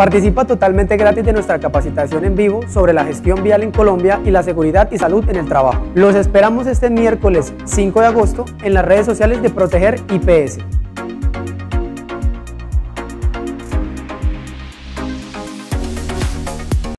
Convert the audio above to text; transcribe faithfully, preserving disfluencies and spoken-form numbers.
Participa totalmente gratis de nuestra capacitación en vivo sobre la gestión vial en Colombia y la seguridad y salud en el trabajo. Los esperamos este miércoles cinco de agosto en las redes sociales de Proteger I P S.